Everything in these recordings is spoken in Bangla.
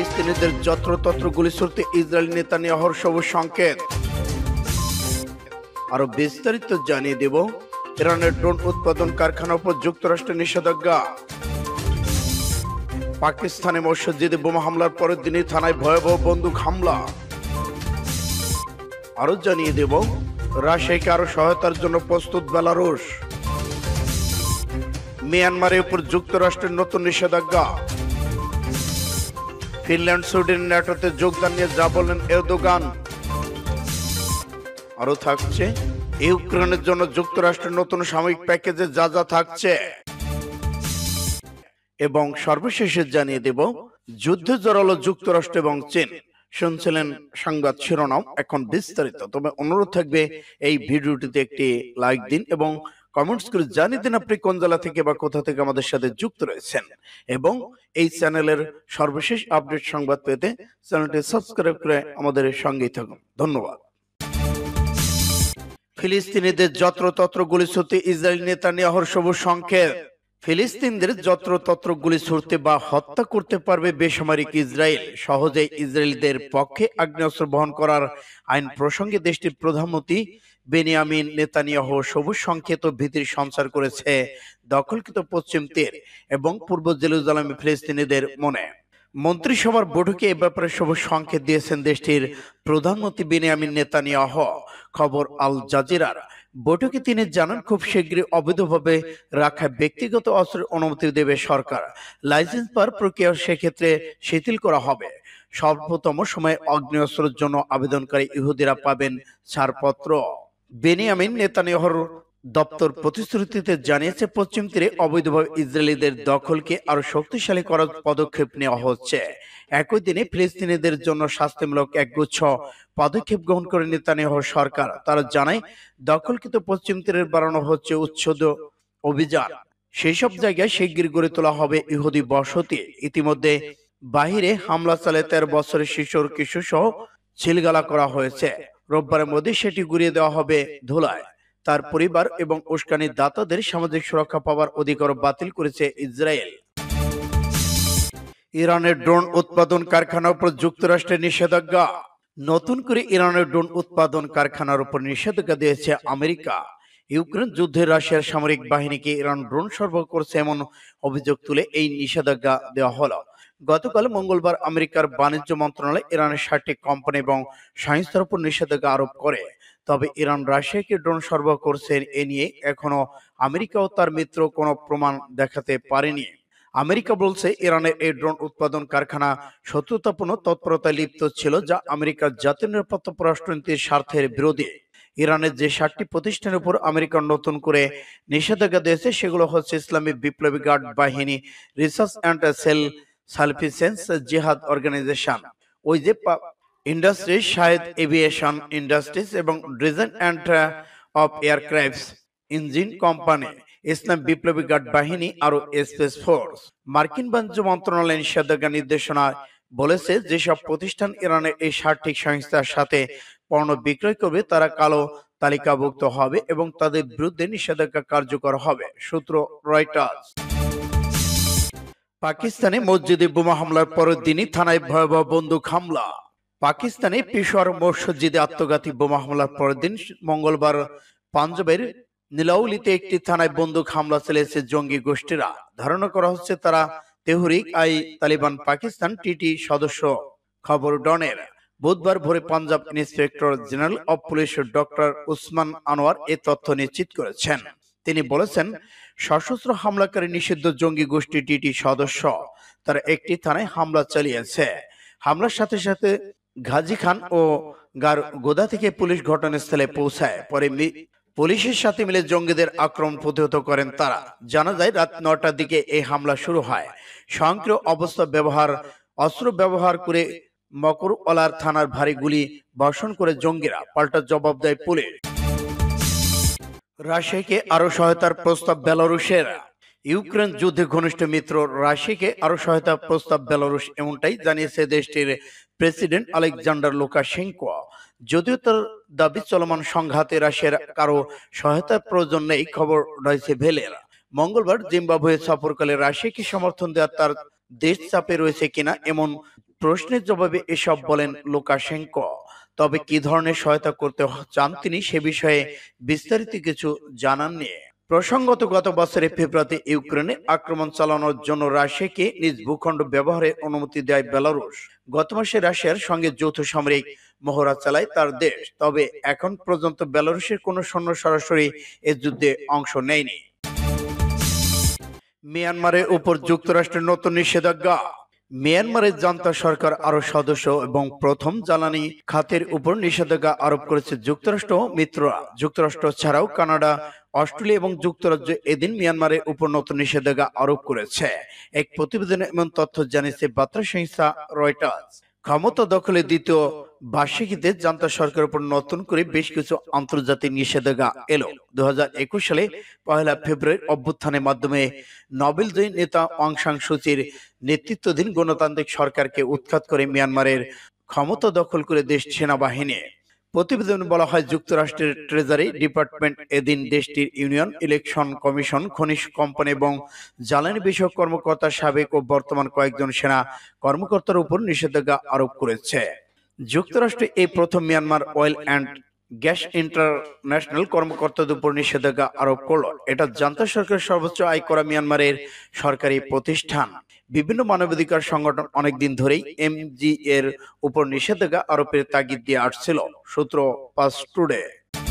ফিলিস্তিনিদের যত্রতত্র গুলি ছুড়তে ইসরায়েল নেতানিয়াহুর সবুজ সংকেত। আরো বিস্তারিত জানিয়ে দেব। ইরানের ড্রোন উৎপাদন কারখানার উপর যুক্তরাষ্ট্রের নিষেধাজ্ঞা। পাকিস্তানে মসজিদে বোমা হামলার পরের দিনই থানায় ভয়াবহ বন্দুক হামলা। আরো জানিয়ে দেব, রাশিয়াকে আরো সহায়তার জন্য প্রস্তুত বেলারুশ। মিয়ানমারের উপর যুক্তরাষ্ট্রের নতুন নিষেধাজ্ঞা। ফিনল্যান্ড সুইডেন ন্যাটোতে যোগদান নিয়ে যা বললেন এরদোগান। আরো থাকছে ইউক্রেনের জন্য যুক্তরাষ্ট্রের নতুন সাময়িক প্যাকেজে যা যা থাকছে। এবং সর্বশেষে জানিয়ে দেব, যুদ্ধে জড়ালো যুক্তরাষ্ট্র এবং চীন। শুনছিলেন সংবাদ শিরোনাম, এখন বিস্তারিত। তবে অনুরোধ থাকবে এই ভিডিওটিতে একটি লাইক দিন এবং কমেন্টস করে জানিয়ে দিন আপনি কোন জেলা থেকে বা কোথা থেকে আমাদের সাথে যুক্ত রয়েছেন। এবং এই চ্যানেলের সর্বশেষ আপডেট সংবাদ পেতে চ্যানেলটি সাবস্ক্রাইব করে আমাদের সঙ্গেই থাকুন। ধন্যবাদ। ফিলিস্তিনিদের যত্রতত্র গুলি ছুড়তে ইসরায়েল নেতানিয়াহুর সবুজ সংকেত। ফিলিস্তিনদের যত্রতত্র গুলি ছুড়তে বা হত্যা করতে পারবে বেসামরিক ইসরায়েল। সহজেই ইসরায়েলিদের পক্ষে আগ্নেয়াস্ত্র বহন করার আইন প্রসঙ্গে দেশটির প্রধানমন্ত্রী বেনিয়ামিন নেতানিয়াহু সবুজ সংকেত ও ভীতির সঞ্চার করেছে দখলকৃত পশ্চিম তীর এবং পূর্ব জেরুজালেমে ফিলিস্তিনিদের মনে। মন্ত্রিসভার বৈঠকে এ ব্যাপারে সবুজ সংকেত দিয়েছেন দেশটির প্রধানমন্ত্রী বেনিয়ামিন নেতানিয়াহু। খবর আল জাজিরার। বৈঠকে তিনি জানান, খুব শীঘ্রই অবৈধভাবে রাখা ব্যক্তিগত অস্ত্রের অনুমতি দেবে সরকার। লাইসেন্স পাওয়ার প্রক্রিয়া সেক্ষেত্রে শিথিল করা হবে। স্বল্পতম সময়ে আগ্নেয়াস্ত্রের জন্য আবেদনকারী ইহুদিরা পাবেন ছাড়পত্র। বেনিয়ামিন নেতানিয়াহুর দপ্তর প্রতিশ্রুতিতে জানিয়েছে, পশ্চিম তীরে অবৈধভাবে ইসরায়েলিদের দখলকে আরো শক্তিশালী করার পদক্ষেপ নেওয়া হচ্ছে। একই দিনে ফিলিস্তিনিদের জন্য শাস্তিমূলক একগুচ্ছ পদক্ষেপ গ্রহণ করে নেতানিয়াহু সরকার। তারা জানায়, দখলকৃত পশ্চিম তীরের বাড়ানো হচ্ছে উচ্ছেদ অভিযান। সেই সব জায়গায় শিগগির গড়ে তোলা হবে ইহুদি বসতি। ইতিমধ্যে বাহিরে হামলা চালে 13 বছরের কিশোর সহ ছিলগালা করা হয়েছে। রোববারের মধ্যে সেটি গুড়িয়ে দেওয়া হবে ধুলায়। তার পরিবার এবং উস্কানি দাতাদের সামাজিক সুরক্ষা পাওয়ার অধিকার বাতিল করেছে ইসরায়েল। ইরানের ড্রোন উৎপাদন কারখানার উপর যুক্তরাষ্ট্রের নিষেধাজ্ঞা। নতুন করে ইরানের ড্রোন উৎপাদন কারখানার উপর নিষেধাজ্ঞা দিয়েছে আমেরিকা। ইউক্রেন যুদ্ধে রাশিয়ার সামরিক বাহিনীকে ইরান ড্রোন সরবরাহ করছে এমন অভিযোগ তুলে এই নিষেধাজ্ঞা দেওয়া হলো। গতকাল মঙ্গলবার আমেরিকার বাণিজ্য মন্ত্রণালয় ইরানের 60টি কোম্পানি এবং সংস্থার উপর নিষেধাজ্ঞা আরোপ করে। তবে ইরান রাশিয়াকে ড্রোন সরবরাহ করছে এ নিয়ে এখনো আমেরিকা ও তার মিত্র কোনো প্রমাণ দেখাতে পারেনি। আমেরিকা বলছে, ইরানের এই ড্রোন উৎপাদন কারখানা শত্রুতাপূর্ণ তৎপরতায় লিপ্ত ছিল, যা আমেরিকার জাতীয় নিরাপত্তা পররাষ্ট্রনীতির স্বার্থের বিরোধী। ইরানের যে 60টি প্রতিষ্ঠানের উপর আমেরিকার নতুন করে নিষেধাজ্ঞা দিয়েছে সেগুলো হচ্ছে ইসলামী বিপ্লবী গার্ড বাহিনী, রিসার্চ অ্যান্ড সালফিসেন্স জিহাদ অর্গানাইজেশন, ওই যে ইন্ডাস্ট্রিজ, শাহেদ এভিয়েশন ইন্ডাস্ট্রিজ এবং design and of aircrafts engine company, ইসলাম বিপ্লবী গার্ড বাহিনী আরো স্পেস ফোর্স। মার্কিন বাণিজ্য মন্ত্রণালয় নিষেধাজ্ঞা নির্দেশনায় বলেছে, যেসব প্রতিষ্ঠান ইরানের এই 60টি সংস্থার সাথে পণ্য বিক্রয় করবে তারা কালো তালিকাভুক্ত হবে এবং তাদের বিরুদ্ধে নিষেধাজ্ঞা কার্যকর হবে। সূত্র রয়টার্স। পাকিস্তানে মসজিদে বোমা হামলার পরের দিনই থানায় ভয়াবহ বন্দুক হামলা। পাকিস্তানে পেশোয়ার মসজিদে আত্মঘাতী বোমা হামলার পরের দিন মঙ্গলবার পাঞ্জাবের নীলাউলিতে একটি থানায় বন্দুক হামলা চালিয়েছে জঙ্গি গোষ্ঠীরা। ধারণা করা হচ্ছে তারা তেহরিক আই তালিবান পাকিস্তান টিটি সদস্য। খবর ডনের। বুধবার ভোরে Punjab inspector general of police doctor Usman Anwar এ তথ্য নিশ্চিত করেছেন। তিনি বলেছেন, সশস্ত্র হামলাকারী নিষিদ্ধ জঙ্গি গোষ্ঠী টিটি সদস্য। তারা একটি থানায় হামলা চালিয়েছে। হামলার সাথে সাথে গাজী খান ও গোদা থেকে পুলিশ ঘটনাস্থলে পৌঁছায়। পরে পুলিশের সাথে মিলে জঙ্গিদের আক্রমণ প্রতিহত করেন তারা। জানা যায়, রাত 9টার দিকে এই হামলা শুরু হয়। সক্রিয় অস্ত্র ব্যবহার করে মকরওয়ালার থানার ভারী গুলি বর্ষণ করে জঙ্গিরা। পাল্টা জবাব দেয় পুলিশ। রাশিয়াকে আরো সহায়তার প্রস্তাব বেলারুশের। ইউক্রেন যুদ্ধে ঘনিষ্ঠ মিত্র রাশিয়াকে আরো সহায়তা প্রস্তাব বেলারুশ, এমনটাই জানিয়েছে দেশটির প্রেসিডেন্ট আলেকজান্ডার লুকাশেঙ্কো। যদিও তার দাবি চলমান সংঘাতে রাশিয়ার কারো সহায়তার প্রয়োজন নেই। খবর রয়েছে ভেলের। মঙ্গলবার জিম্বাবুয়ে সফরকালে রাশিয়াকে সমর্থন দেওয়ার তার দেশ চাপে রয়েছে কিনা এমন প্রশ্নের জবাবে এসব বলেন লুকাশেঙ্কো। তবে কি ধরনের সহায়তা করতে চান তিনি সে বিষয়ে বিস্তারিত কিছু জানাননি। প্রসঙ্গত গত বছরের ফেব্রুয়ারিতে ইউক্রেনে আক্রমণ চালানোর জন্য রাশিয়াকে নিজ ভূখণ্ড ব্যবহারের অনুমতি দেয় বেলারুশ। গত মাসে রাশিয়ার সঙ্গে যৌথ সামরিক মহড়া চালায় তার দেশ। তবে এখন পর্যন্ত বেলারুশের কোনো সৈন্য সরাসরি এ যুদ্ধে অংশ নেয়নি। মিয়ানমারের উপর যুক্তরাষ্ট্রের নতুন নিষেধাজ্ঞা। মিয়ানমারের জান্তা সরকার আরো সদস্য এবং প্রথম জ্বালানি খাতের উপর নিষেধাজ্ঞা আরোপ করেছে যুক্তরাষ্ট্র মিত্ররা। যুক্তরাষ্ট্র ছাড়াও কানাডা, অস্ট্রেলিয়া এবং যুক্তরাজ্য এদিন মিয়ানমারের উপর নতুন নিষেধাজ্ঞা আরোপ করেছে। এক প্রতিবেদনে এমন তথ্য জানিয়েছে বার্তা সংস্থা রয়টার্স। ক্ষমতা দখলের দ্বিতীয় বার্ষিকীতে জান্তা সরকারের উপর নতুন করে বেশ কিছু আন্তর্জাতিক নিষেধাজ্ঞা এলো। 2021 সালে 1 ফেব্রুয়ারি অভ্যুত্থানের মাধ্যমে নোবেলজয়ী নেতা অং সান সুচির নেতৃত্বাধীন গণতান্ত্রিক সরকারকে উৎখাত করে মিয়ানমারের ক্ষমতা দখল করে দেশ সেনাবাহিনী। প্রতিবেদনে বলা হয়, যুক্তরাষ্ট্রের ট্রেজারি ডিপার্টমেন্ট এদিন দেশটির ইউনিয়ন ইলেকশন কমিশন, খনিজ কোম্পানি এবং জ্বালানি বিষয়ক কর্মকর্তা, সাবেক ও বর্তমান কয়েকজন সেনা কর্মকর্তার উপর নিষেধাজ্ঞা আরোপ করেছে। যুক্তরাষ্ট্রে এই প্রথম Myanmar oil and gas international কর্মকর্তাদের উপর নিষেধাজ্ঞা আরোপ করল। এটা জান্তা সরকারের সর্বোচ্চ আয় করা মিয়ানমারের সরকারি প্রতিষ্ঠান। বিভিন্ন মানবাধিকার সংগঠন অনেকদিন ধরেই এমজি এর উপর নিষেধাজ্ঞা আরোপের তাগিদ দিয়ে আসছিল। সূত্র পাস টুডে।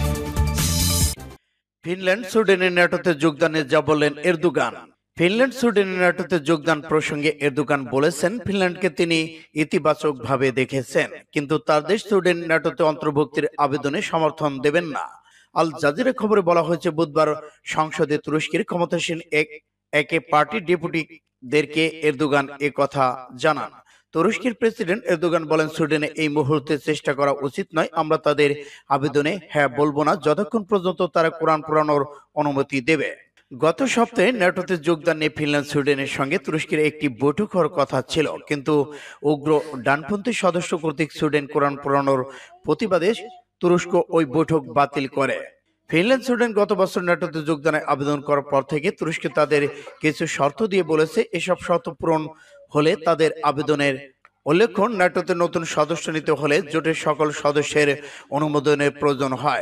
ফিনল্যান্ড সুইডেনের ন্যাটোতে যোগদানে যা বললেন এরদোগান। ফিনল্যান্ড সুইডেনের ন্যাটোতে যোগদান প্রসঙ্গে এরদোগান বলেছেন, ফিনল্যান্ডকে তিনি ইতিবাচকভাবে দেখেছেন, কিন্তু তার দেশ সুইডেন ন্যাটোতে অন্তর্ভুক্তির আবেদনে সমর্থন দেবেন না। আল জাজিরা খবরে বলা হয়েছে, বুধবার সংসদে তুরস্কের ক্ষমতাসীন একে পার্টি ডেপুটিদেরকে এরদোগান এ কথা জানান। তুরস্কের প্রেসিডেন্ট এরদোগান বলেন, সুইডেনে এই মুহূর্তে চেষ্টা করা উচিত নয়। আমরা তাদের আবেদনে হ্যাঁ বলবো না যতক্ষণ পর্যন্ত তারা কোরআন পড়ানোর অনুমতি দেবে। গত সপ্তাহে ন্যাটোতে যোগদান নিয়ে ফিনল্যান্ড সুইডেনের সঙ্গে তুরস্কের একটি বৈঠক হওয়ার কথা ছিল, কিন্তু উগ্র ডানপন্থী সদস্য কর্তৃক সুইডেন কোরআন পড়ানোর প্রতিবাদে তুরস্ক ওই বৈঠক বাতিল করে। ফিনল্যান্ড সুইডেন গত বছর ন্যাটোতে যোগদানের আবেদন করার পর থেকে তুরস্ক তাদের কিছু শর্ত দিয়ে বলেছে, এসব শর্ত পূরণ হলে তাদের আবেদনের উল্লেখ্য, ন্যাটোতে নতুন সদস্য নিতে হলে জোটের সকল সদস্যের অনুমোদনের প্রয়োজন হয়।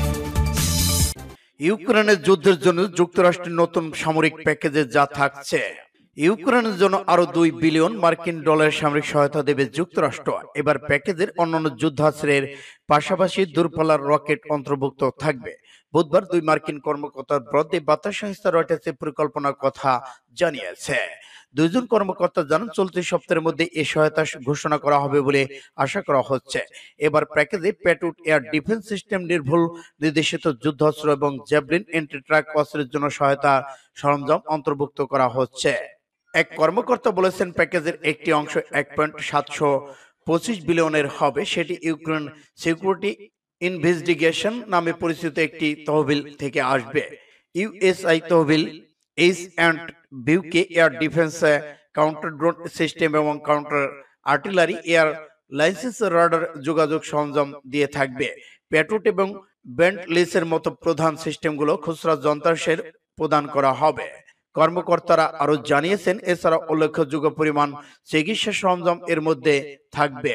ইউক্রেনের যুদ্ধের জন্য যুক্তরাষ্ট্রের নতুন সামরিক প্যাকেজে যা থাকছে। ইউক্রেনের জন্য আরো $2 বিলিয়ন সামরিক সহায়তা দেবে যুক্তরাষ্ট্র। এবার প্যাকেজের অন্যান্য যুদ্ধাস্ত্রের পাশাপাশি দূরপাল্লার রকেট অন্তর্ভুক্ত থাকবে। বুধবার 2 মার্কিন কর্মকর্তার বিরুদ্ধে বার্তা সংস্থা রয়টার্সের পরিকল্পনার কথা জানিয়েছে। 2 জন কর্মকর্তা জানান, চলতি সপ্তাহের মধ্যে এই সহায়তা ঘোষণা করা হবে বলে আশা করা হচ্ছে। এবার প্যাকেজে প্যাট্রিয়ট এয়ার ডিফেন্স সিস্টেম, নির্ভুল নির্দেশিত যুদ্ধাস্ত্র এবং জ্যাভলিন এন্টি ট্রাক অস্ত্রের জন্য সহায়তা সরঞ্জাম অন্তর্ভুক্ত করা হচ্ছে। এক কর্মকর্তা বলেছেন, প্যাকেজের একটি অংশ 1.725 বিলিয়নের হবে। সেটি ইউক্রেন সিকিউরিটি ইনভেস্টিগেশন নামে পরিচিত একটি তহবিল থেকে আসবে। ইউএসআই তহবিল H and Buk air defence, counter drone system এবং counter artillery, air licence, radar, যোগাযোগ সরঞ্জাম দিয়ে থাকবে। প্যাট্রিয়ট এবং বেন্টলিসের মতো প্রধান সিস্টেমগুলো খুচরা যন্ত্রাংশের প্রদান করা হবে। কর্মকর্তারা আরো জানিয়েছেন, এছাড়া উল্লেখযোগ্য পরিমাণ চিকিৎসা সরঞ্জাম এর মধ্যে থাকবে।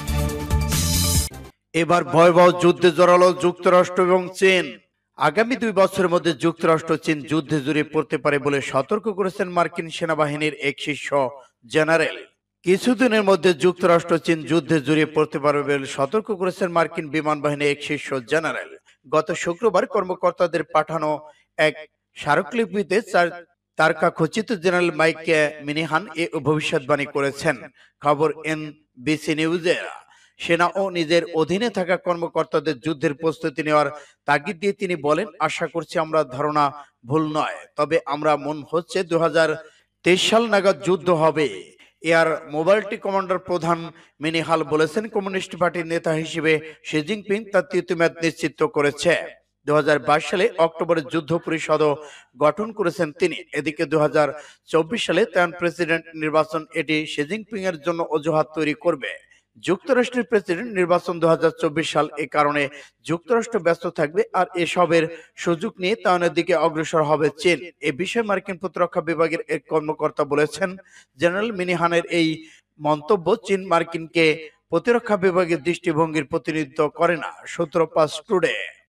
এবার ভয়াবহ যুদ্ধে জড়ালো যুক্তরাষ্ট্র এবং চীন। আগামী 2 বছরের মধ্যে যুক্তরাষ্ট্র চীন যুদ্ধে জড়িয়ে পড়তে পারে বলে সতর্ক করেছেন মার্কিন সেনাবাহিনীর এক শীর্ষ জেনারেল। কিছুদিনের মধ্যে যুক্তরাষ্ট্র চীন যুদ্ধে জড়িয়ে পড়তে পারবে বলে সতর্ক করেছেন মার্কিন বিমান বাহিনীর এক শীর্ষ জেনারেল। গত শুক্রবার কর্মকর্তাদের পাঠানো এক স্মারকলিপিতে তারকা খচিত জেনারেল মাইক মিনিহান এ ভবিষ্যৎবাণী করেছেন। খবর এনবিসি নিউজের। সেনা ও নিজের অধীনে থাকা কর্মকর্তাদের যুদ্ধের প্রস্তুতি নেওয়ার তাগিদ দিয়ে তিনি বলেন, আশা করছি আমরা ধারণা ভুল নয়, তবে আমরা মনে হচ্ছে 2023 সাল নাগাদ যুদ্ধ হবে। এয়ার মোবাইলটি কমান্ডার প্রধান মিনিহাল বলেছেন, কমিউনিস্ট পার্টির নেতা হিসেবে শি জিনপিং তার 3য় মেয়াদ নিশ্চিত করেছে। 2022 সালে অক্টোবরে যুদ্ধ পরিষদ গঠন করেছেন তিনি। এদিকে 2024 সালে তাইওয়ান প্রেসিডেন্ট নির্বাচন এটি শি জিনপিং এর জন্য অজুহাত তৈরি করবে। যুক্তরাষ্ট্রের প্রেসিডেন্ট নির্বাচন 2024 সাল, এ কারণে যুক্তরাষ্ট্র ব্যস্ত থাকবে আর এসবের সুযোগ নিয়ে তাইওয়ানের দিকে অগ্রসর হবে চীন। এ বিষয়ে মার্কিন প্রতিরক্ষা বিভাগের এক কর্মকর্তা বলেছেন, জেনারেল মিনিহানের এই মন্তব্য চীন মার্কিনকে প্রতিরক্ষা বিভাগের দৃষ্টিভঙ্গির প্রতিনিধিত্ব করে না। সূত্র 5 টুডে।